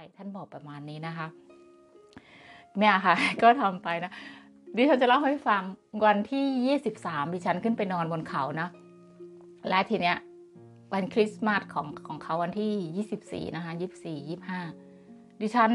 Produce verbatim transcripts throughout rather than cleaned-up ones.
ท่านบอกประมาณนี้นะคะเนี่ยค่ะก็ทำไปนะดิฉันจะเล่าให้ฟังวันที่ยี่สิบสามดิฉันขึ้นไปนอนบนเขานะและทีเนี้ยวันคริสต์มาสของของเขาวันที่ยี่สิบสี่นะคะยี่สิบสี่ ยี่สิบห้าดิฉัน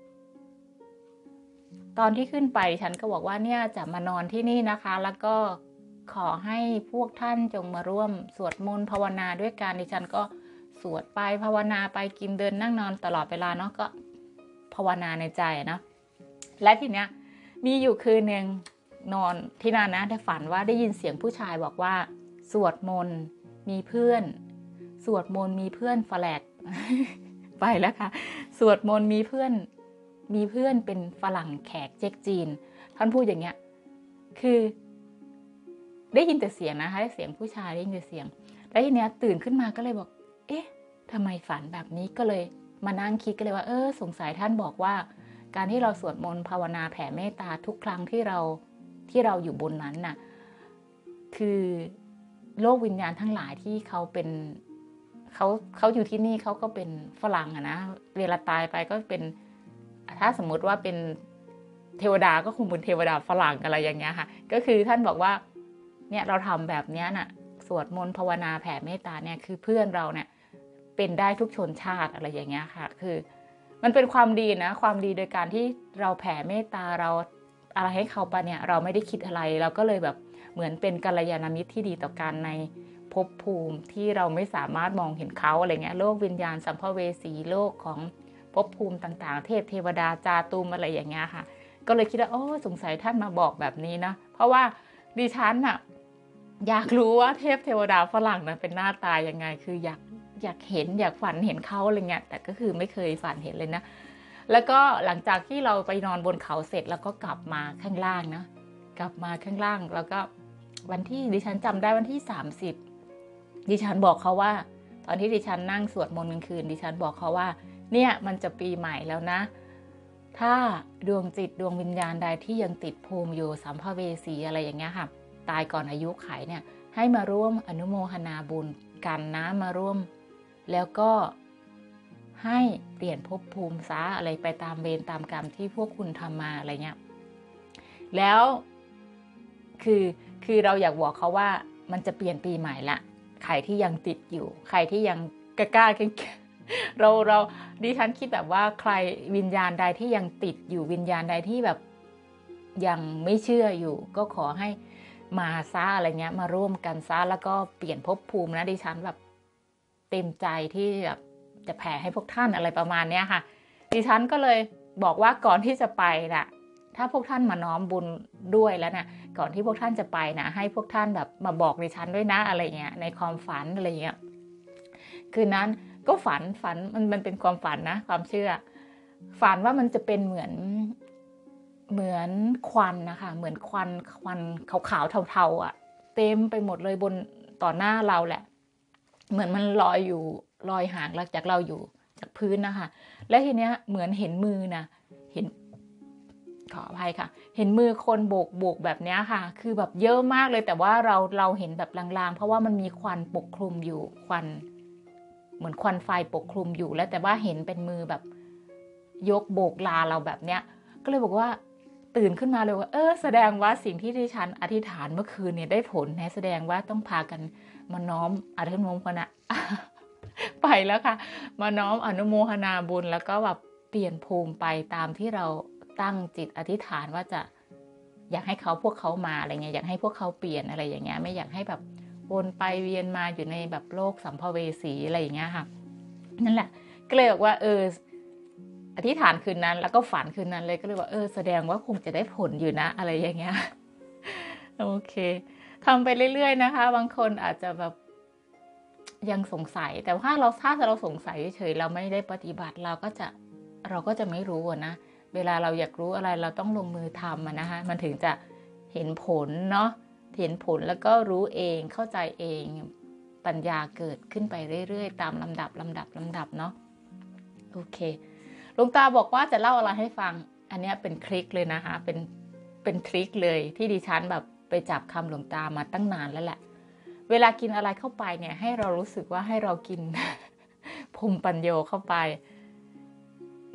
ตอนที่ขึ้นไปดิฉันก็บอกว่าเนี่ยจะมานอนที่นี่นะคะแล้วก็ขอให้พวกท่านจงมาร่วมสวดมนต์ภาวนาด้วยกันดิฉันก็สวดไปภาวนาไปกินเดินนั่งนอนตลอดเวลาเนาะก็ภาวนาในใจนะและทีเนี้ยมีอยู่คืนหนึ่งนอนที่นั่นนะได้ฝันว่าได้ยินเสียงผู้ชายบอกว่าสวดมนต์มีเพื่อนสวดมนต์มีเพื่อนฝรั่ง ไปแล้วค่ะสวดมนต์มีเพื่อนมีเพื่อนเป็นฝรั่งแขกเจ๊กจีนท่านพูดอย่างเงี้ยคือได้ยินแต่เสียงนะคะเสียงผู้ชายได้ยินแต่เสียงแล้วทีเนี้ยตื่นขึ้นมาก็เลยบอกเอ๊ะทำไมฝันแบบนี้ก็เลยมานั่งคิดก็เลยว่าเออสงสัยท่านบอกว่าการที่เราสวดมนต์ภาวนาแผ่เมตตาทุกครั้งที่เราที่เราอยู่บนนั้นน่ะคือโลกวิญญาณทั้งหลายที่เขาเป็นเขาเขาอยู่ที่นี่เขาก็เป็นฝรั่งอะนะเวลาตายไปก็เป็นถ้าสมมติว่าเป็นเทวดาก็คงเป็นเทวดาฝรั่งอะไรอย่างเงี้ยค่ะก็คือท่านบอกว่าเนี่ยเราทำแบบนี้น่ะสวดมนต์ภาวนาแผ่เมตตาเนี่ยคือเพื่อนเราเนี่ยเป็นได้ทุกชนชาติอะไรอย่างเงี้ยค่ะคือมันเป็นความดีนะความดีโดยการที่เราแผ่เมตตาเราอะไรให้เขาไปเนี่ยเราไม่ได้คิดอะไรเราก็เลยแบบเหมือนเป็นกัลยาณมิตรที่ดีต่อกันในภพภูมิที่เราไม่สามารถมองเห็นเขาอะไรเงี้ยโลกวิญญาณสัมภเวสีโลกของภพภูมิต่างๆเทพเทวดาจาตุมอะไรอย่างเงี้ยค่ะก็เลยคิดว่าโอ้สงสัยท่านมาบอกแบบนี้นะเพราะว่าดิฉันอะอยากรู้ว่าเทพเทวดาฝรั่งนะเป็นหน้าตายังไงคืออยากอยากเห็นอยากฝันเห็นเขาอะไรเงี้ยแต่ก็คือไม่เคยฝันเห็นเลยนะแล้วก็หลังจากที่เราไปนอนบนเขาเสร็จแล้วก็กลับมาข้างล่างนะกลับมาข้างล่างแล้วก็วันที่ดิฉันจำได้วันที่สามสิบดิฉันบอกเขาว่าตอนที่ดิฉันนั่งสวดมนต์กลางคืนดิฉันบอกเขาว่าเนี่ยมันจะปีใหม่แล้วนะถ้าดวงจิตดวงวิญญาณใดที่ยังติดภูมิอยู่สัมภเวสีอะไรอย่างเงี้ยค่ะตายก่อนอายุไขเนี่ยให้มาร่วมอนุโมทนาบุญกันนะมาร่วมแล้วก็ให้เปลี่ยนภพภูมิซะอะไรไปตามเวรตามกรรมที่พวกคุณทำมาอะไรเงี้ยแล้วคือคือเราอยากบอกเขาว่ามันจะเปลี่ยนปีใหม่ละใครที่ยังติดอยู่ใครที่ยังกล้าๆเราเราดิฉันคิดแบบว่าใครวิญญาณใดที่ยังติดอยู่วิญญาณใดที่แบบยังไม่เชื่ออยู่ก็ขอให้มาซะอะไรเงี้ยมาร่วมกันซะแล้วก็เปลี่ยนภพภูมินะดิฉันแบบเต็มใจที่แบบจะแผ่ให้พวกท่านอะไรประมาณเนี้ยค่ะดิฉันก็เลยบอกว่าก่อนที่จะไปน่ะถ้าพวกท่านมาน้อมบุญด้วยแล้วนะก่อนที่พวกท่านจะไปนะให้พวกท่านแบบมาบอกดิฉันด้วยนะอะไรเงี้ยในความฝันอะไรเงี้ยคืนนั้นก็ฝันฝันมันมันเป็นความฝันนะความเชื่อฝันว่ามันจะเป็นเหมือนเหมือนควันนะคะเหมือนควันควันขาวๆเทาๆอ่ะเต็มไปหมดเลยบนต่อหน้าเราแหละเหมือนมันลอยอยู่ลอยห่างจากเราอยู่จากพื้นนะคะและทีเนี้ยเหมือนเห็นมือนะเห็นขออภัยค่ะเห็นมือคนโบกโบกแบบนี้ค่ะคือแบบเยอะมากเลยแต่ว่าเราเราเห็นแบบลางๆเพราะว่ามันมีควันปกคลุมอยู่ควันเหมือนควันไฟปกคลุมอยู่แล้วแต่ว่าเห็นเป็นมือแบบยกโบกลาเราแบบเนี้ยก็เลยบอกว่าตื่นขึ้นมาเลยว่าเออแสดงว่าสิ่งที่ดิฉันอธิษฐานเมื่อคืนเนี่ยได้ผลนะแสดงว่าต้องพากันมาน้อมอนุโมทนาไปแล้วค่ะมาน้อมอนุโมทนาบุญแล้วก็แบบเปลี่ยนภูมิไปตามที่เราตั้งจิตอธิษฐานว่าจะอยากให้เขาพวกเขามาอะไรเงี้ยอยากให้พวกเขาเปลี่ยนอะไรอย่างเงี้ยไม่อยากให้แบบวนไปเวียนมาอยู่ในแบบโลกสัมภเวสีอะไรอย่างเงี้ยค่ะนั่นแหละก็เลยบอกว่าเอออธิษฐานคืนนั้นแล้วก็ฝันคืนนั้นเลยก็เลยว่าเออแสดงว่าคงจะได้ผลอยู่นะอะไรอย่างเงี้ยโอเคทำไปเรื่อยๆนะคะบางคนอาจจะแบบยังสงสัยแต่ถ้าเราถ้าเราสงสัยเฉยๆเราไม่ได้ปฏิบัติเราก็จะเราก็จะไม่รู้นะเวลาเราอยากรู้อะไรเราต้องลงมือทำนะคะมันถึงจะเห็นผลเนาะเห็นผลแล้วก็รู้เองเข้าใจเองปัญญาเกิดขึ้นไปเรื่อยๆตามลำดับลำดับลำดับเนาะโอเคหลวงตาบอกว่าจะเล่าอะไรให้ฟังอันนี้เป็นทริคเลยนะคะเป็นเป็นทริคเลยที่ดิฉันแบบไปจับคำหลวงตามาตั้งนานแล้วแหละเวลากินอะไรเข้าไปเนี่ยให้เรารู้สึกว่าให้เรากินภูมิปัญโยเข้าไป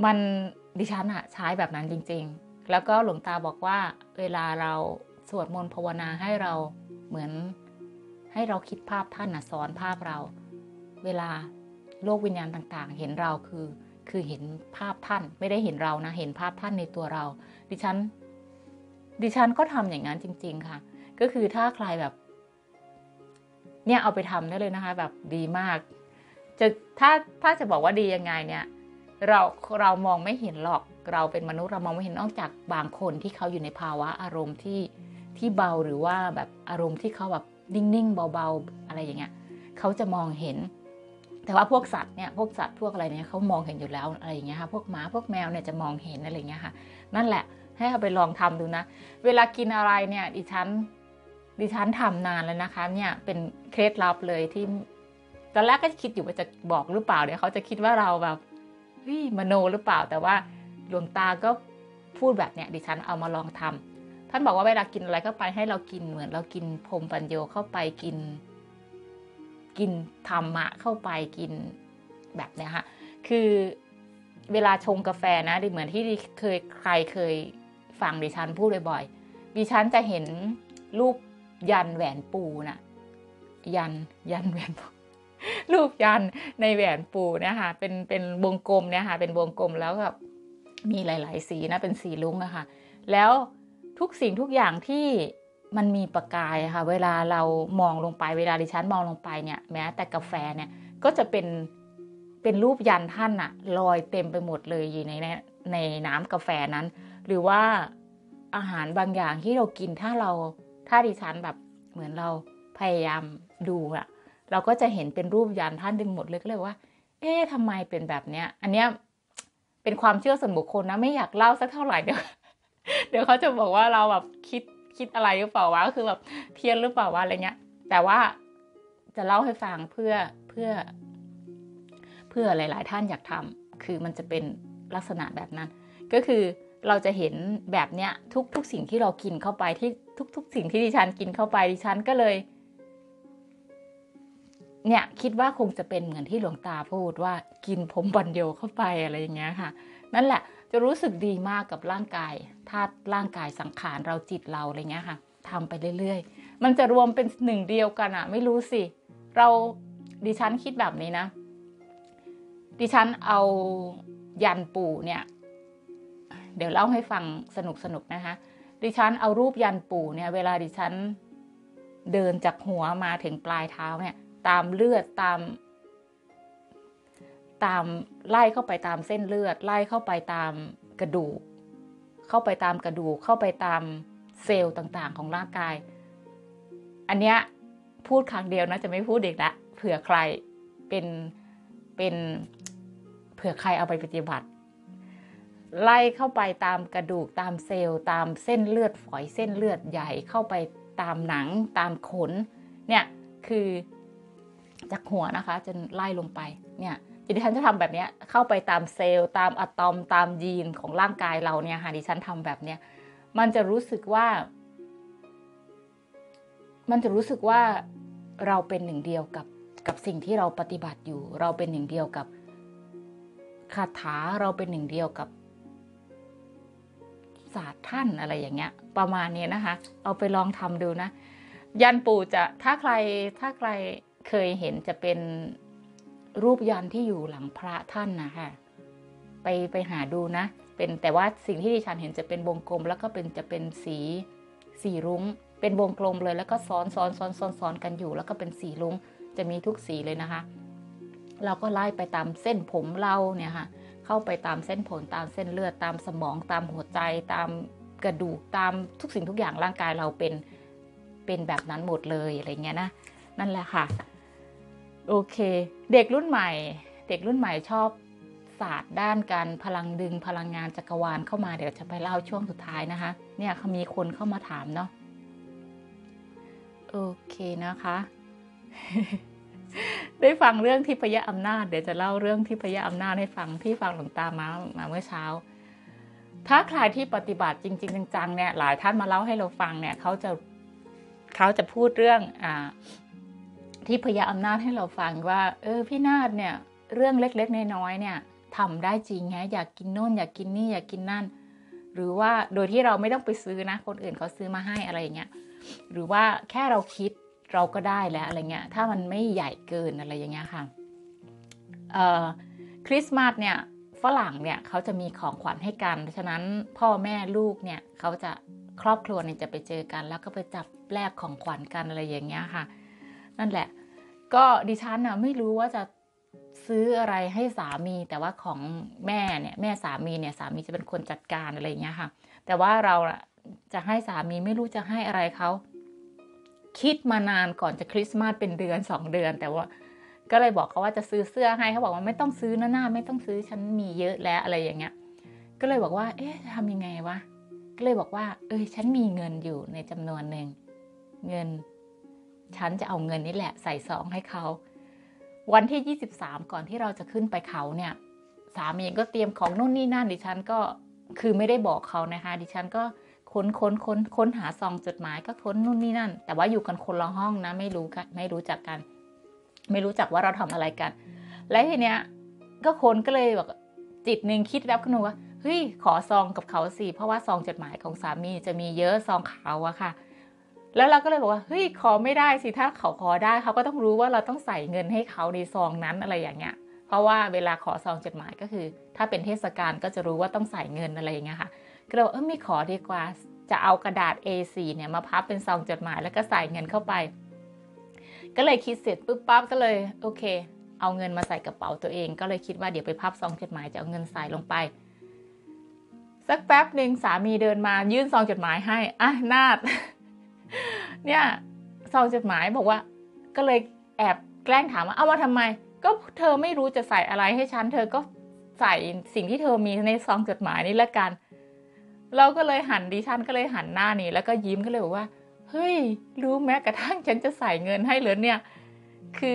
มันดิฉันอะใช้แบบนั้นจริงๆแล้วก็หลวงตาบอกว่าเวลาเราสวดมนต์ภาวนาให้เราเหมือนให้เราคิดภาพท่านนะสอนภาพเราเวลาโลกวิญญาณต่างๆเห็นเราคือคือเห็นภาพท่านไม่ได้เห็นเรานะเห็นภาพท่านในตัวเราดิฉันดิฉันก็ทำอย่างนั้นจริงๆค่ะก็คือถ้าใครแบบเนี่ยเอาไปทำได้เลยนะคะแบบดีมากจะถ้าถ้าจะบอกว่าดียังไงเนี่ยเราเรามองไม่เห็นหรอกเราเป็นมนุษย์เรามองไม่เห็นนอกจากบางคนที่เขาอยู่ในภาวะอารมณ์ที่ที่เบาหรือว่าแบบอารมณ์ที่เขาแบบนิ่งๆเบาๆอะไรอย่างเงี้ยเขาจะมองเห็นแต่ว่าพวกสัตว์เนี่ยพวกสัตว์พวกอะไรเนี่ยเขามองเห็นอยู่แล้วอะไรอย่างเงี้ยค่ะพวกหมาพวกแมวเนี่ยจะมองเห็นอะไรอย่างเงี้ยค่ะนั่นแหละให้เอาไปลองทำดูนะเวลากินอะไรเนี่ยดิฉันดิฉันทำนานแล้วนะคะเนี่ยเป็นเคล็ดลับเลยที่ตอนแรกก็คิดอยู่ว่าจะบอกหรือเปล่าเดี๋ยวเขาจะคิดว่าเราแบบเฮ้ยมโนหรือเปล่าแต่ว่าหลวงตาก็พูดแบบเนี้ยดิฉันเอามาลองทำท่านบอกว่าเวลากินอะไรเข้าไปให้เรากินเหมือนเรากินพรหมปัญโยเข้าไปกินกินธรรมะเข้าไปกินแบบเนี้ยค่ะคือเวลาชงกาแฟนะดิเหมือนที่เคยใครเคยฟังดิฉันพูดบ่อยๆดิฉันจะเห็นรูปยันแหวนปูน่ะยันยันแหวนปูรูปยันในแหวนปูนะคะเป็นเป็นวงกลมเนี่ยค่ะเป็นวงกลมแล้วแบบมีหลายๆสีนะเป็นสีลุ้งอะค่ะแล้วทุกสิ่งทุกอย่างที่มันมีประกายค่ะเวลาเรามองลงไปเวลาดิฉันมองลงไปเนี่ยแม้แต่กาแฟเนี่ยก็จะเป็นเป็นรูปยันท่านอะลอยเต็มไปหมดเลยอยู่ในในน้ำกาแฟนั้นหรือว่าอาหารบางอย่างที่เรากินถ้าเราถ้าดิฉันแบบเหมือนเราพยายามดูอะเราก็จะเห็นเป็นรูปยันท่านดึงหมดเลยก็เลยว่าเอ๊ะทำไมเป็นแบบเนี้ยอันเนี้ยเป็นความเชื่อส่วนบุคคลนะไม่อยากเล่าสักเท่าไหร่เดี๋ยวเดี๋ยวเขาจะบอกว่าเราแบบคิดคิดอะไรหรือเปล่าวะก็คือแบบเพี้ยนหรือเปล่าวะอะไรเงี้ยแต่ว่าจะเล่าให้ฟังเพื่อเพื่อเพื่อหลายๆท่านอยากทำคือมันจะเป็นลักษณะแบบนั้นก็คือเราจะเห็นแบบเนี้ยทุกทุกสิ่งที่เรากินเข้าไปที่ทุกทุกสิ่งที่ดิฉันกินเข้าไปดิฉันก็เลยเนี่ยคิดว่าคงจะเป็นเหมือนที่หลวงตาพูดว่ากินพรหมปัญโยเข้าไปอะไรอย่างเงี้ยค่ะนั่นแหละจะรู้สึกดีมากกับร่างกายธาตุร่างกายสังขารเราจิตเราอะไรเงี้ยค่ะทำไปเรื่อยๆมันจะรวมเป็นหนึ่งเดียวกันอะไม่รู้สิเราดิฉันคิดแบบนี้นะดิฉันเอายันปู่เนี่ยเดี๋ยวเล่าให้ฟังสนุกๆนะคะดิฉันเอารูปยันปู่เนี่ยเวลาดิฉันเดินจากหัวมาถึงปลายเท้าเนี่ยตามเลือดตามตามไล่เข้าไปตามเส้นเลือดไล่เข้าไปตามกระดูกเข้าไปตามกระดูกเข้าไปตามเซลล์ต่างๆของร่างกายอันเนี้ยพูดครั้งเดียวนะจะไม่พูดอีกละเผื่อใครเป็นเป็นเผื่อใครเอาไปปฏิบัติไล่เข้าไปตามกระดูกตามเซลล์ตามเส้นเลือดฝอยเส้นเลือดใหญ่เข้าไปตามหนังตามขนเนี่ยคือจากหัวนะคะจนไล่ลงไปเนี่ยดิฉันจะทำแบบนี้เข้าไปตามเซลล์ตามอะตอมตามยีนของร่างกายเราเนี่ยค่ะดิฉันทำแบบเนี้ยมันจะรู้สึกว่ามันจะรู้สึกว่าเราเป็นหนึ่งเดียวกับกับสิ่งที่เราปฏิบัติอยู่เราเป็นหนึ่งเดียวกับคาถาเราเป็นหนึ่งเดียวกับศาสตร์ท่านอะไรอย่างเงี้ยประมาณนี้นะคะเอาไปลองทำดูนะยันปู่จะถ้าใครถ้าใครเคยเห็นจะเป็นรูปยันที่อยู่หลังพระท่านนะคะไปไปหาดูนะเป็นแต่ว่าสิ่งที่ดิฉันเห็นจะเป็นวงกลมแล้วก็เป็นจะเป็นสีสีรุ้งเป็นวงกลมเลยแล้วก็ซ้อนซ้อนซ้อนซ้อนซ้อนกันอยู่แล้วก็เป็นสีรุ้งจะมีทุกสีเลยนะคะเราก็ไล่ไปตามเส้นผมเราเนี่ยค่ะเข้าไปตามเส้นผมตามเส้นเลือดตามสมองตามหัวใจตามกระดูกตามทุกสิ่งทุกอย่างร่างกายเราเป็นเป็นแบบนั้นหมดเลยอะไรเงี้ยนะนั่นแหละค่ะโอเคเด็กรุ่นใหม่เด็กรุ่นใหม่ชอบศาสตร์ด้านการพลังดึงพลังงานจักรวาลเข้ามาเดี๋ยวจะไปเล่าช่วงสุดท้ายนะคะเนี่ยเขามีคนเข้ามาถามเนาะโอเคนะคะ ได้ฟังเรื่องทิพยอำนาจเดี๋ยวจะเล่าเรื่องทิพยอำนาจให้ฟังที่ฟังหลวงตามามาเมื่อเช้าถ้าใครที่ปฏิบัติจริงๆจังๆเนี่ยหลายท่านมาเล่าให้เราฟังเนี่ยเขาจะเขาจะพูดเรื่องอ่าทิพยอำนาจให้เราฟังว่าเออพี่นาฏเนี่ยเรื่องเล็กๆน้อยๆเนี่ยทำได้จริงแฮะอยากกินโน่นอยากกินนี่อยากกินนั่นหรือว่าโดยที่เราไม่ต้องไปซื้อนะคนอื่นเขาซื้อมาให้อะไรอย่างเงี้ยหรือว่าแค่เราคิดเราก็ได้แล้วอะไรเงี้ยถ้ามันไม่ใหญ่เกินอะไรอย่างเงี้ยค่ะเอ่อคริสต์มาสเนี่ยฝรั่งเนี่ยเขาจะมีของขวัญให้กันฉะนั้นพ่อแม่ลูกเนี่ยเขาจะครอบครัวเนี่ยจะไปเจอกันแล้วก็ไปจับแลกของขวัญกันอะไรอย่างเงี้ยค่ะนั่นแหละก็ดิฉันน่ะไม่รู้ว่าจะซื้ออะไรให้สามีแต่ว่าของแม่เนี่ยแม่สามีเนี่ยสามีจะเป็นคนจัดการอะไรอย่างเงี้ยค่ะแต่ว่าเราจะให้สามีไม่รู้จะให้อะไรเขาคิดมานานก่อนจะคริสต์มาสเป็นเดือนสองเดือนแต่ว่าก็เลยบอกเขาว่าจะซื้อเสื้อให้เขาบอกว่าไม่ต้องซื้อนะหน้าไม่ต้องซื้อฉันมีเยอะแล้วอะไรอย่างเงี้ยก็เลยบอกว่าเอ๊ะทำยังไงวะก็เลยบอกว่าเออฉันมีเงินอยู่ในจำนวนหนึ่งเงินฉันจะเอาเงินนี่แหละใส่ซองให้เขาวันที่ยี่สิบสามก่อนที่เราจะขึ้นไปเขาเนี่ยสามีก็เตรียมของนู่นนี่นั่นดิฉันก็คือไม่ได้บอกเขานะคะดิฉันก็ค้นค้นค้นค้นหาซองจดหมายก็ค้นนู่นนี่นั่นแต่ว่าอยู่กันคนละห้องนะไม่รู้กันไม่รู้จักกันไม่รู้จักว่าเราทำอะไรกันและทีเนี้ยก็ค้นก็เลยแบบจิตหนึ่งคิดแวบขึ้นมาว่าเฮ้ยขอซองกับเขาสิเพราะว่าซองจดหมายของสามีจะมีเยอะซองขาวอะค่ะแล้วเราก็เลยบอกว่าเฮ้ยขอไม่ได้สิถ้าเขาขอได้เขาก็ต้องรู้ว่าเราต้องใส่เงินให้เขาในซองนั้นอะไรอย่างเงี้ยเพราะว่าเวลาขอซองจดหมายก็คือถ้าเป็นเทศกาลก็จะรู้ว่าต้องใส่เงินอะไรอย่างเงี้ยค่ะก็เลยเออไม่ขอดีกว่าจะเอากระดาษ เอ โฟร์ เนี่ยมาพับเป็นซองจดหมายแล้วก็ใส่เงินเข้าไปก็เลยคิดเสร็จปุ๊บปั๊บก็เลยโอเคเอาเงินมาใส่กระเป๋าตัวเองก็เลยคิดว่าเดี๋ยวไปพับซองจดหมายจะเอาเงินใส่ลงไปสักแป๊บหนึ่งสามีเดินมายื่นซองจดหมายให้อ่ะนาดเนี่ยซองจดหมายบอกว่าก็เลยแอบแกล้งถามว่าเอามาทำไมก็เธอไม่รู้จะใส่อะไรให้ฉันเธอก็ใส่สิ่งที่เธอมีในซองจดหมายนี้ละกันเราก็เลยหันดิฉันก็เลยหันหน้านี่แล้วก็ยิ้มก็เลยบอกว่าเฮ้ยรู้แม้กระทั่งฉันจะใส่เงินให้เหรอเนี่ยคือ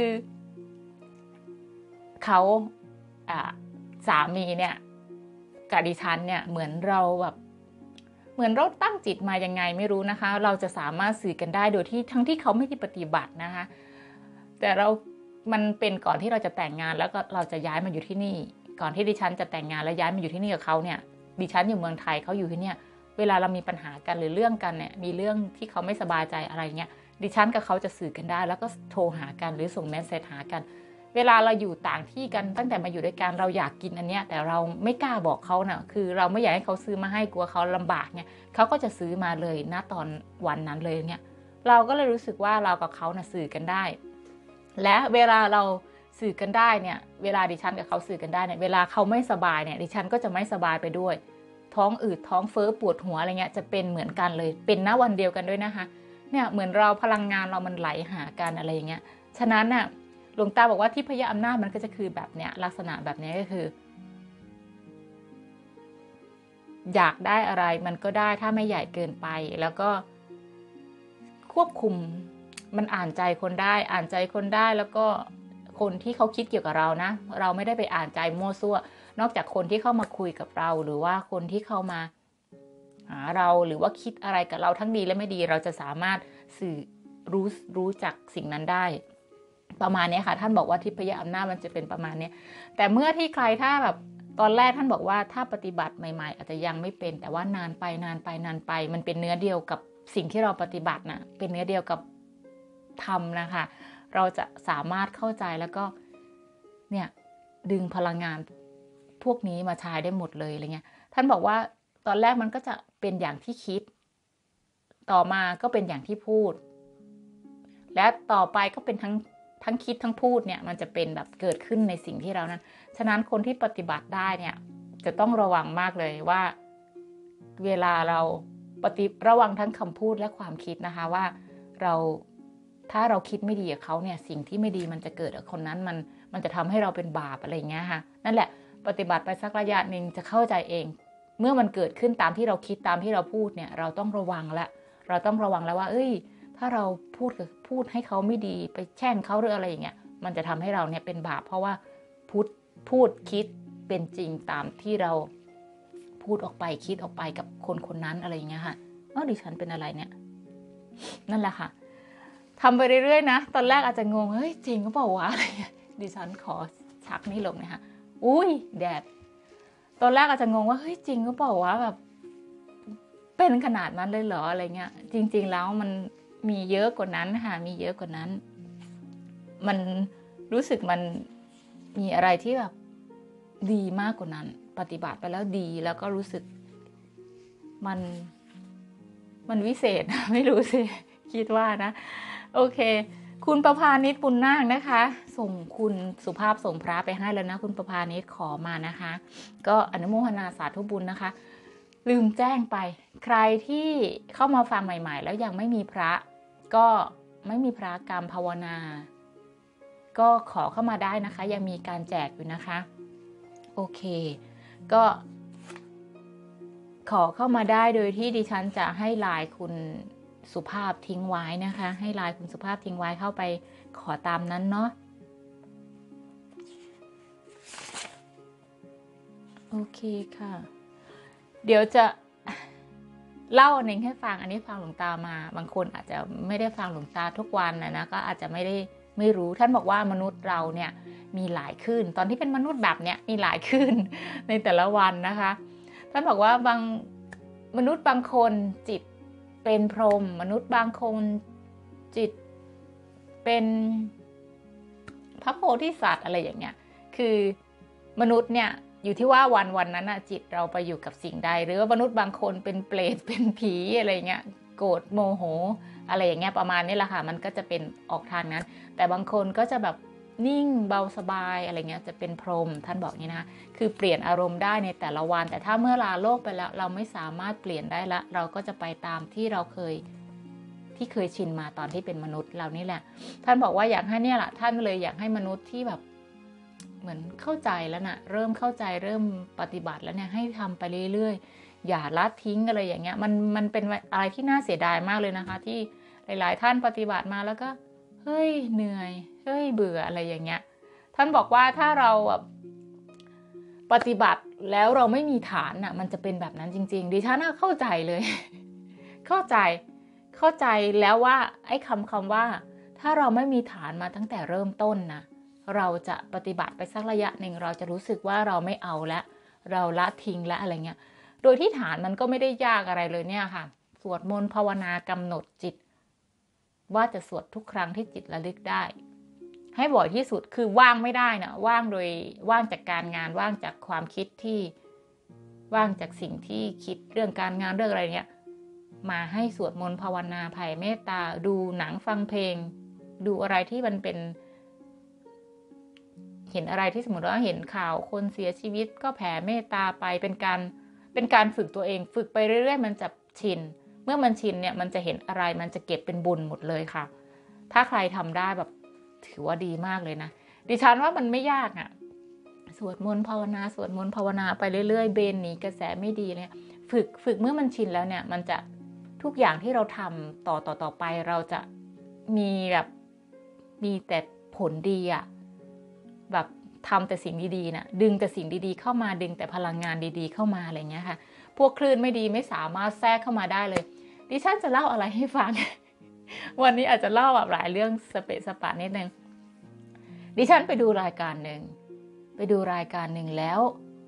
เขาอ่าสามีเนี่ยกับดิฉันเนี่ยเหมือนเราแบบเหมือนเราตั้งจิตมายังไงไม่รู้นะคะเราจะสามารถสื่อกันได้โดยที่ทั้งที่เขาไม่ได้ปฏิบัตินะคะแต่เรามันเป็นก่อนที่เราจะแต่งงานแล้วก็เราจะย้ายมาอยู่ที่นี่ก่อนที่ดิฉันจะแต่งงานแล้วย้ายมาอยู่ที่นี่กับเขาเนี่ยดิฉันอยู่เมืองไทยเขาอยู่ที่เนี่ยเวลาเรามีปัญหากันหรือเรื่องกันเนี่ยมีเรื่องที่เขาไม่สบายใจอะไรเงี้ยดิฉันกับเขาจะสื่อกันได้แล้วก็โทรหากันหรือส่งเมสเซจหากันเวลาเราอยู่ต่างที่กันตั้งแต่มาอยู่ด้วยกันเราอยากกินอันเนี้ยแต่เราไม่กล้าบอกเขาเน่ะคือเราไม่อยากให้เขาซื้อมาให้กลัวเขาลำบากเนี่ยเขาก็จะซื้อมาเลยณตอนวันนั้นเลยเนี่ยเราก็เลยรู้สึกว่าเรากับเขาน่ะสื่อกันได้และเวลาเราสื่อกันได้เนี่ยเวลาดิฉันกับเขาสื่อกันได้เนี่ยเวลาเขาไม่สบายเนี่ยดิฉันก็จะไม่สบายไปด้วยท้องอืดท้องเฟ้อปวดหัวอะไรเงี้ยจะเป็นเหมือนกันเลยเป็นณวันเดียวกันด้วยนะคะเนี่ยเหมือนเราพลังงานเรามันไหลหากันอะไรอย่างเงี้ยฉะนั้นน่ะหลวงตาบอกว่าทิพยอำนาจมันก็จะคือแบบเนี้ยลักษณะแบบนี้ก็คืออยากได้อะไรมันก็ได้ถ้าไม่ใหญ่เกินไปแล้วก็ควบคุมมันอ่านใจคนได้อ่านใจคนได้แล้วก็คนที่เขาคิดเกี่ยวกับเรานะเราไม่ได้ไปอ่านใจมั่วซั่วนอกจากคนที่เข้ามาคุยกับเราหรือว่าคนที่เข้ามาหาเราหรือว่าคิดอะไรกับเราทั้งดีและไม่ดีเราจะสามารถสื่อรู้รู้จักสิ่งนั้นได้ประมาณนี้ค่ะท่านบอกว่าทิพยอำนาจมันจะเป็นประมาณนี้แต่เมื่อที่ใครถ้าแบบตอนแรกท่านบอกว่าถ้าปฏิบัติใหม่ๆอาจจะยังไม่เป็นแต่ว่านานไปนานไปนานไปมันเป็นเนื้อเดียวกับสิ่งที่เราปฏิบัตินะเป็นเนื้อเดียวกับธรรมนะคะเราจะสามารถเข้าใจแล้วก็เนี่ยดึงพลังงานพวกนี้มาใช้ได้หมดเลยอะไรเงี้ยท่านบอกว่าตอนแรกมันก็จะเป็นอย่างที่คิดต่อมาก็เป็นอย่างที่พูดและต่อไปก็เป็นทั้งทั้งคิดทั้งพูดเนี่ยมันจะเป็นแบบเกิดขึ้นในสิ่งที่เรานั้นฉะนั้นคนที่ปฏิบัติได้เนี่ยจะต้องระวังมากเลยว่าเวลาเราปฏิระวังทั้งคำพูดและความคิดนะคะว่าเราถ้าเราคิดไม่ดีกับเขาเนี่ยสิ่งที่ไม่ดีมันจะเกิดกับคนนั้นมันมันจะทำให้เราเป็นบาปอะไรอย่างเงี้ยค่ะนั่นแหละปฏิบัติไปสักระยะหนึ่งจะเข้าใจเองเมื่อมันเกิดขึ้นตามที่เราคิดตามที่เราพูดเนี่ยเราต้องระวังละเราต้องระวังแล้วว่าเอ้ยถ้าเราพูดพูดให้เขาไม่ดีไปแช่งเขาหรืออะไรอย่างเงี้ยมันจะทำให้เราเนี่ยเป็นบาปเพราะว่าพูดพูดคิดเป็นจริงตามที่เราพูดออกไปคิดออกไปกับคนคนนั้นอะไรอย่างเงี้ยค่ะว่าดิฉันเป็นอะไรเนี่ยนั่นแหละค่ะทำไปเรื่อยๆนะตอนแรกอาจจะงงเฮ้ยจริงก็เปล่าวะอะไรดิฉันขอชักนี่ลงนะคะอุ้ยแดดตอนแรกอาจจะงงว่าเฮ้ยจริงก็บอกว่าแบบเป็นขนาดนั้นเลยเหรออะไรเงี้ยจริงๆแล้วมันมีเยอะกว่านั้นค่ะมีเยอะกว่านั้นมันรู้สึกมันมีอะไรที่แบบดีมากกว่านั้นปฏิบัติไปแล้วดีแล้วก็รู้สึกมันมันวิเศษไม่รู้สิคิดว่านะโอเคคุณประภานิชบุญนาคนะคะส่งคุณสุภาพส่งพระไปให้แล้วนะคุณประภานิชขอมานะคะก็อนุโมทนาสาธุบุญนะคะลืมแจ้งไปใครที่เข้ามาฟังใหม่ๆแล้วยังไม่มีพระก็ไม่มีพระกรรมภาวนาก็ขอเข้ามาได้นะคะยังมีการแจกอยู่นะคะโอเคก็ขอเข้ามาได้โดยที่ดิฉันจะให้ไลน์คุณสุภาพทิ้งไว้นะคะให้ไลน์คุณสุภาพทิ้งไว้เข้าไปขอตามนั้นเนาะโอเคค่ะเดี๋ยวจะเล่าอันหนึ่งให้ฟังอันนี้ฟังหลวงตามาบางคนอาจจะไม่ได้ฟังหลวงตาทุกวันนะนะก็อาจจะไม่ได้ไม่รู้ท่านบอกว่ามนุษย์เราเนี่ยมีหลายคลื่นตอนที่เป็นมนุษย์แบบเนี้ยมีหลายคลื่นในแต่ละวันนะคะท่านบอกว่าบางมนุษย์บางคนจิตเป็นพรหมมนุษย์บางคนจิตเป็นพระโพธิสัตว์อะไรอย่างเงี้ยคือมนุษย์เนี่ยอยู่ที่ว่าวันวันนั้นนะจิตเราไปอยู่กับสิ่งใดหรือว่ามนุษย์บางคนเป็นเปรตเป็นผีอะไรเงี้ยโกรธโมโหอะไรอย่างเงี้ยประมาณนี้แหละค่ะมันก็จะเป็นออกทางนั้นแต่บางคนก็จะแบบนิ่งเบาสบายอะไรเงี้ยจะเป็นพรหมท่านบอกงี้นะคือเปลี่ยนอารมณ์ได้ในแต่ละวันแต่ถ้าเมื่อลาโลกไปแล้วเราไม่สามารถเปลี่ยนได้ละเราก็จะไปตามที่เราเคยที่เคยชินมาตอนที่เป็นมนุษย์เรานี่แหละท่านบอกว่าอยากให้เนี่ยแหละท่านเลยอยากให้มนุษย์ที่แบบเหมือนเข้าใจแล้วนะเริ่มเข้าใจเริ่มปฏิบัติแล้วเนี่ยให้ทำไปเรื่อยๆอย่าละทิ้งอะไรอย่างเงี้ยมันมันเป็นอะไรที่น่าเสียดายมากเลยนะคะที่หลายๆท่านปฏิบัติมาแล้วก็เฮ้ยเหนื่อยเฮ้ยเบื่ออะไรอย่างเงี้ยท่านบอกว่าถ้าเราแบบปฏิบัติแล้วเราไม่มีฐานน่ะมันจะเป็นแบบนั้นจริงๆดิฉันเข้าใจเลยเข้าใจเข้าใจแล้วว่าไอ้คำคำว่าถ้าเราไม่มีฐานมาตั้งแต่เริ่มต้นนะเราจะปฏิบัติไปสักระยะหนึ่งเราจะรู้สึกว่าเราไม่เอาแล้วเราละทิ้งแล้วอะไรเงี้ยโดยที่ฐานมันก็ไม่ได้ยากอะไรเลยเนี่ยค่ะสวดมนต์ภาวนากำหนดจิตว่าจะสวดทุกครั้งที่จิตระลึกได้ให้บ่อยที่สุดคือว่างไม่ได้นะว่างโดยว่างจากการงานว่างจากความคิดที่ว่างจากสิ่งที่คิดเรื่องการงานเรื่องอะไรเนี้ยมาให้สวดมนต์ภาวนาแผ่เมตตาดูหนังฟังเพลงดูอะไรที่มันเป็นเห็นอะไรที่สมมติว่าเห็นข่าวคนเสียชีวิตก็แผ่เมตตาไปเป็นการเป็นการฝึกตัวเองฝึกไปเรื่อยๆมันจะชินเมื่อมันชินเนี่ยมันจะเห็นอะไรมันจะเก็บเป็นบุญหมดเลยค่ะถ้าใครทำได้แบบถือว่าดีมากเลยนะดิฉันว่ามันไม่ยากอ่ะสวดมนต์ภาวนาสวดมนต์ภาวนาไปเรื่อยๆเบนหนีกระแสไม่ดีเนี่ยฝึกฝึกเมื่อมันชินแล้วเนี่ยมันจะทุกอย่างที่เราทำต่อต่อต่อไปเราจะมีแบบมีแต่ผลดีอ่ะแบบทำแต่สิ่งดีๆนะดึงแต่สิ่งดีๆเข้ามาดึงแต่พลังงานดีๆเข้ามาอะไรเงี้ยค่ะพวกคลื่นไม่ดีไม่สามารถแทรกเข้ามาได้เลยดิฉันจะเล่าอะไรให้ฟัง วันนี้อาจจะเล่าแบบหลายเรื่องสเปะสปะนิดนึงดิฉันไปดูรายการหนึ่งไปดูรายการหนึ่งแล้ว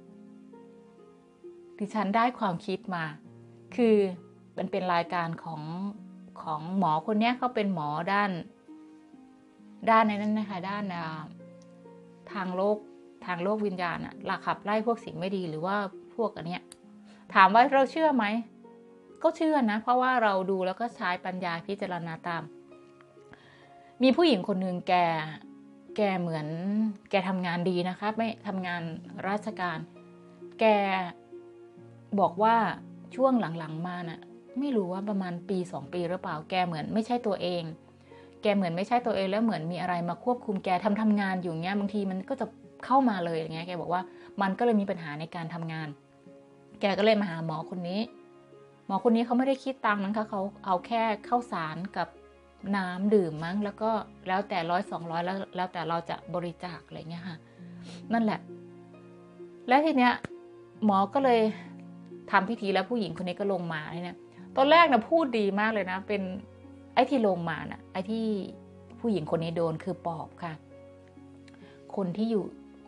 ดิฉันได้ความคิดมาคือมันเป็นรายการของของหมอคนนี้เขาเป็นหมอด้านด้านในนั้นนะคะด้านทางโลกทางโลกวิญญาณอะหลักขับไล่พวกสิ่งไม่ดีหรือว่าพวกอันเนี้ยถามว่าเราเชื่อไหมก็เชื่อนะเพราะว่าเราดูแล้วก็ใช้ปัญญาพิจารณาตามมีผู้หญิงคนหนึ่งแกแกเหมือนแกทำงานดีนะคะไม่ทำงานราชการแกบอกว่าช่วงหลังๆมาน่ะไม่รู้ว่าประมาณปีสองปีหรือเปล่าแกเหมือนไม่ใช่ตัวเองแกเหมือนไม่ใช่ตัวเองแล้วเหมือนมีอะไรมาควบคุมแกทำทำงานอยู่เงี้ยบางทีมันก็จะเข้ามาเลยอย่างเงี้ยแกบอกว่ามันก็เลยมีปัญหาในการทำงานแกก็เลยมาหาหมอคนนี้หมอคนนี้เขาไม่ได้คิดตังค์นะคะเขาเอาแค่ข้าวสารกับน้ำดื่มมั้งแล้วก็แล้วแต่ร้อยสองร้อยแล้วแล้วแต่เราจะบริจาคอะไรเงี้ยค่ะนั่นแหละแล้วทีเนี้ยหมอก็เลยทำพิธีแล้วผู้หญิงคนนี้ก็ลงมาเนี่ยตอนแรกนะพูดดีมากเลยนะเป็นไอ้ที่ลงมานะไอ้ที่ผู้หญิงคนนี้โดนคือปอบค่ะคนที่อยู่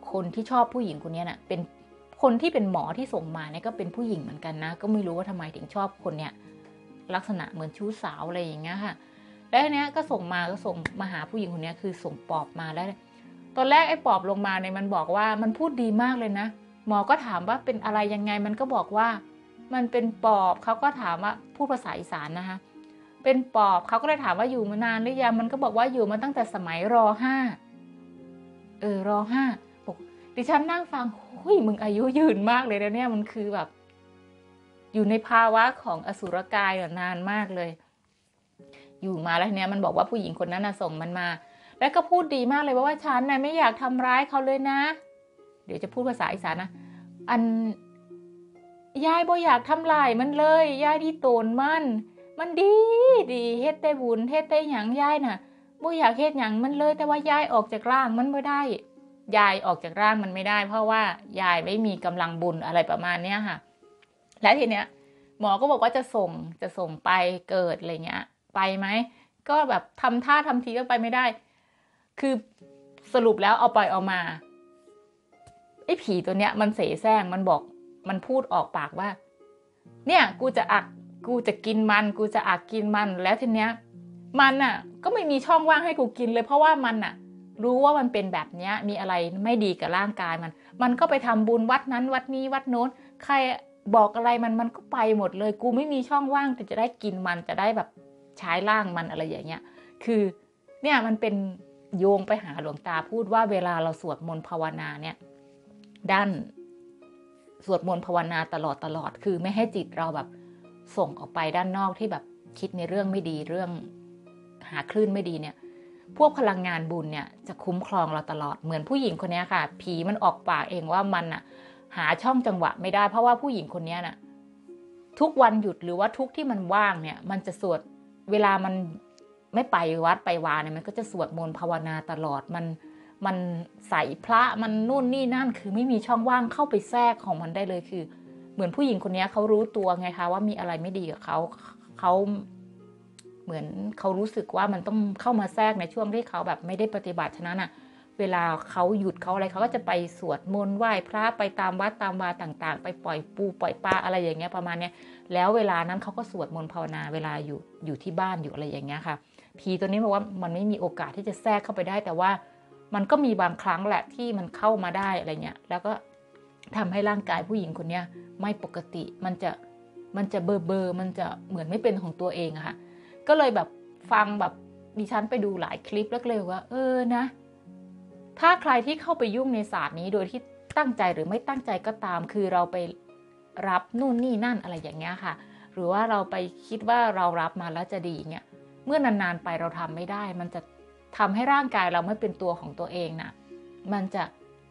คนที่ชอบผู้หญิงคนนี้น่ะเป็นคนที่เป็นหมอที่ส่งมาเนี่ยก็เป็นผู้หญิงเหมือนกันนะก็ไม่รู้ว่าทำไมถึงชอบคนเนี้ยลักษณะเหมือนชู้สาวอะไรอย่างเงี้ยค่ะแล้วทีเนี้ยก็ส่งมาก็ส่งมาหาผู้หญิงคนนี้คือส่งปอบมาแล้วตอนแรกไอ้ปอบลงมาเนี่ยมันบอกว่ามันพูดดีมากเลยนะหมอก็ถามว่าเป็นอะไรยังไงมันก็บอกว่ามันเป็นปอบเขาก็ถามว่าพูดภาษาอีสานนะคะเป็นปอบเขาก็เลยถามว่าอยู่มานานหรือยังมันก็บอกว่าอยู่มาตั้งแต่สมัยรห้าเออรห้าบอกดิฉันนั่งฟังเฮ้ยมึงอายุยืนมากเลยนะเนี่ยมันคือแบบอยู่ในภาวะของอสุรกายนานมากเลยอยู่มาแล้วเนี่ยมันบอกว่าผู้หญิงคนนั้นน่ะส่งมันมาแล้วก็พูดดีมากเลยว่าฉันน่ะไม่อยากทำร้ายเขาเลยนะเดี๋ยวจะพูดภาษาอีสานนะอันยายบ่อยากทำลายมันเลยยายที่โตนมันมันดีดีเฮ็ดได้บุญเฮ็ดได้หยังยายน่ะบ่อยากเฮ็ดหยังมันเลยแต่ว่ายายออกจากร่างมันไม่ได้ยายออกจากร่างมันไม่ได้เพราะว่ายายไม่มีกำลังบุญอะไรประมาณเนี้ยค่ะและทีเนี้ยหมอก็บอกว่าจะส่งจะส่งไปเกิดอะไรเงี้ยไปไหมก็แบบทำท่าทำทีก็ไปไม่ได้คือสรุปแล้วเอาไปเอามาไอ้ผีตัวเนี้ยมันเสแสร้งมันบอกมันพูดออกปากว่าเนี่ยกูจะอักกูจะกินมันกูจะอักกินมันแล้วทีเนี้ยมันน่ะก็ไม่มีช่องว่างให้กูกินเลยเพราะว่ามันน่ะรู้ว่ามันเป็นแบบเนี้ยมีอะไรไม่ดีกับร่างกายมันมันก็ไปทำบุญวัดนั้นวัดนี้วัดโน้นใครบอกอะไรมันมันก็ไปหมดเลยกูไม่มีช่องว่างแต่จะได้กินมันจะได้แบบใช้ร่างมันอะไรอย่างเงี้ยคือเนี่ยมันเป็นโยงไปหาหลวงตาพูดว่าเวลาเราสวดมนต์ภาวนาเนี่ยด้านสวดมนต์ภาวนาตลอดตลอดคือไม่ให้จิตเราแบบส่งออกไปด้านนอกที่แบบคิดในเรื่องไม่ดีเรื่องหาคลื่นไม่ดีเนี่ยพวกพลังงานบุญเนี่ยจะคุ้มครองเราตลอดเหมือนผู้หญิงคนนี้ค่ะผีมันออกปากเองว่ามันอะหาช่องจังหวะไม่ได้เพราะว่าผู้หญิงคนนี้น่ะทุกวันหยุดหรือว่าทุกที่มันว่างเนี่ยมันจะสวดเวลามันไม่ไปวัดไปวาเนี่ยมันก็จะสวดมนต์ภาวนาตลอดมันมันใส่พระมันนู่นนี่นั่นคือไม่มีช่องว่างเข้าไปแทรกของมันได้เลยคือเหมือนผู้หญิงคนนี้เขารู้ตัวไงคะว่ามีอะไรไม่ดีกับเขาเขาเหมือนเขารู้สึกว่ามันต้องเข้ามาแทรกในช่วงที่เขาแบบไม่ได้ปฏิบัติฉะนั้นอ่ะเวลาเขาหยุดเขาอะไรเขาก็จะไปสวดมนต์ไหว้พระไปตามวัดตามวาต่างๆไปปล่อยปูปล่อยปลาอะไรอย่างเงี้ยประมาณเนี้ยแล้วเวลานั้นเขาก็สวดมนต์ภาวนาเวลาอยู่อยู่ที่บ้านอยู่อะไรอย่างเงี้ยค่ะผีตัวนี้บอกว่ามันไม่มีโอกาสที่จะแทรกเข้าไปได้แต่ว่ามันก็มีบางครั้งแหละที่มันเข้ามาได้อะไรเงี้ยแล้วก็ทำให้ร่างกายผู้หญิงคนนี้ไม่ปกติมันจะมันจะเบอร์เบอร์มันจะเหมือนไม่เป็นของตัวเองอะค่ะก็เลยแบบฟังแบบดิฉันไปดูหลายคลิปแล้วเลยว่าเออนะถ้าใครที่เข้าไปยุ่งในศาสตร์นี้โดยที่ตั้งใจหรือไม่ตั้งใจก็ตามคือเราไปรับนู่นนี่นั่นอะไรอย่างเงี้ยค่ะหรือว่าเราไปคิดว่าเรารับมาแล้วจะดีเงี้ยเมื่อนานๆไปเราทำไม่ได้มันจะทำให้ร่างกายเราไม่เป็นตัวของตัวเองนะมันจะ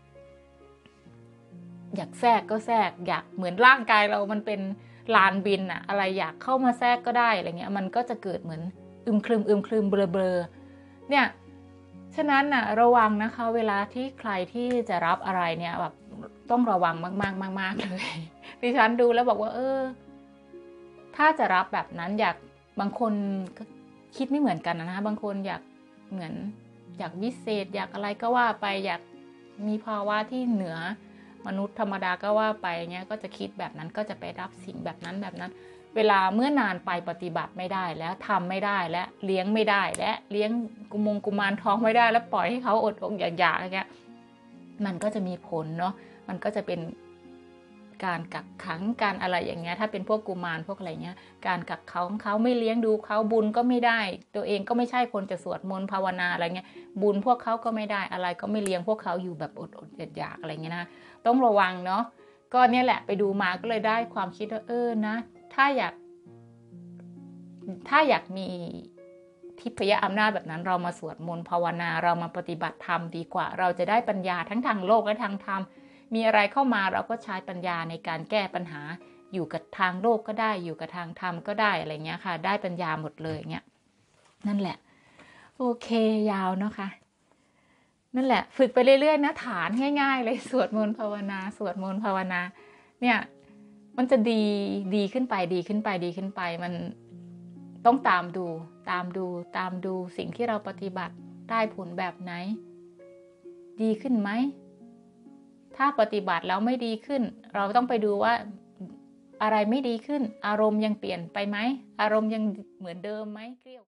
อยากแทรกก็แทรกอยากเหมือนร่างกายเรามันเป็นลานบินอะอะไรอยากเข้ามาแทรกก็ได้อะไรเงี้ยมันก็จะเกิดเหมือนอึมครึมอึมครึมเบลอเบลอเนี่ยฉะนั้นน่ะระวังนะคะเวลาที่ใครที่จะรับอะไรเนี่ยแบบต้องระวังมากๆมากๆเลยดิฉันดูแล้วบอกว่าเออถ้าจะรับแบบนั้นอยากบางคนคิดไม่เหมือนกันนะคะบางคนอยากเหมือนอยากวิเศษอยากอะไรก็ว่าไปอยากมีภาวะที่เหนือมนุษย์ธรรมดาก็ว่าไปเงี้ยก็จะคิดแบบนั้นก็จะไปรับสิ่งแบบนั้นแบบนั้นเวลาเมื่อนานไปปฏิบัติไม่ได้แล้วทำไม่ได้และเลี้ยงไม่ได้และเลี้ยงกุมงกุมารท้องไม่ได้แล้วปล่อยให้เขาอดอกอยากๆอะไรเงี้ยมันก็จะมีผลเนาะมันก็จะเป็นการกักขังการอะไรอย่างเงี้ยถ้าเป็นพวกกุมารพวกอะไรเงี้ยการกักขังเขาไม่เลี้ยงดูเขาบุญก็ไม่ได้ตัวเองก็ไม่ใช่คนจะสวดมนต์ภาวนาอะไรเงี้ยบุญพวกเขาก็ไม่ได้อะไรก็ไม่เลี้ยงพวกเขาอยู่แบบอดอดอยากๆอะไรเงี้ยนะต้องระวังเนาะก็เนี่ยแหละไปดูมาก็เลยได้ความคิดว่าเออนะถ้าอยากถ้าอยากมีทิพยอำนาจแบบนั้นเรามาสวดมนต์ภาวนาเรามาปฏิบัติธรรมดีกว่าเราจะได้ปัญญาทั้งทางโลกและทางธรรมมีอะไรเข้ามาเราก็ใช้ปัญญาในการแก้ปัญหาอยู่กับทางโลกก็ได้อยู่กับทางธรรมก็ได้อะไรเงี้ยค่ะได้ปัญญาหมดเลยเงี้ยนั่นแหละโอเคยาวเนาะค่ะนั่นแหละฝึกไปเรื่อยๆนะฐานง่ายๆเลยสวดมนต์ภาวนาสวดมนต์ภาวนาเนี่ยมันจะดีดีขึ้นไปดีขึ้นไปดีขึ้นไปมันต้องตามดูตามดูตามดูสิ่งที่เราปฏิบัติได้ผลแบบไหนดีขึ้นไหมถ้าปฏิบัติแล้วไม่ดีขึ้นเราต้องไปดูว่าอะไรไม่ดีขึ้นอารมณ์ยังเปลี่ยนไปไหมอารมณ์ยังเหมือนเดิมไหมเกลี้ยว